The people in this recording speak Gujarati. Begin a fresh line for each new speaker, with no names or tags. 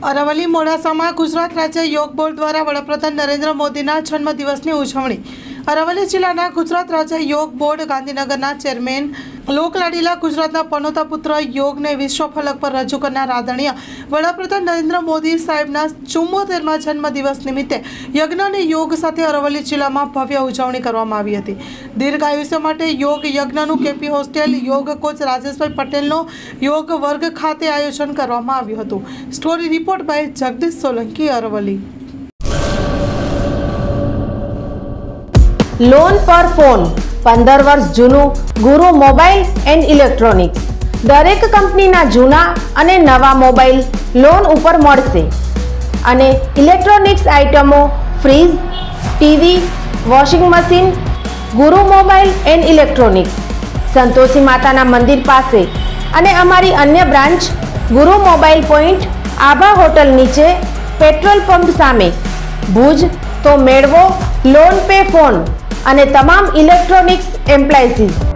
અરવલ્લી મોડાસામાં ગુજરાત રાજ્ય યોગ બોર્ડ દ્વારા વડાપ્રધાન નરેન્દ્ર મોદીના જન્મદિવસની ઉજવણી। અરવલ્લી જિલ્લાના ગુજરાત રાજ્ય યોગ બોર્ડ ગાંધીનગરના ચેરમેન લોકલાડીલા ગુજરાતના પનોતા પુત્ર યોગને વિશ્વ ફલક પર રજૂ કરનાર આદરણીય વડાપ્રધાન નરેન્દ્ર મોદી સાહેબના 74મા જન્મદિવસ નિમિત્તે યજ્ઞ અને યોગ સાથે અરવલ્લી જિલ્લામાં ભવ્ય ઉજવણી કરવામાં આવી હતી। દીર્ઘ આયુષ્ય માટે યોગ યજ્ઞનું કેપી હોસ્ટેલ યોગ કોચ રાજેશભાઈ પટેલનો યોગ વર્ગ ખાતે આયોજન કરવામાં આવ્યું હતું। Story report by Jagdish Solanki, Aravalli.
Loan પર ફોન 15 વર્ષ જૂનું ગુરુ મોબાઈલ એન્ડ ઇલેક્ટ્રોનિક્સ। દરેક કંપનીના જૂના અને નવા મોબાઈલ લોન ઉપર મળશે અને ઇલેક્ટ્રોનિક્સ આઇટમો fridge, TV, washing machine. Guru mobile and electronics Santoshi માતાના મંદિર પાસે અને અમારી અન્ય branch Guru mobile point Abha hotel નીચે પેટ્રોલ પંપ સામે ભુજ। તો મેળવો લોન પે ફોન અને તમામ ઇલેક્ટ્રોનિક્સ એપ્લાયન્સીસ।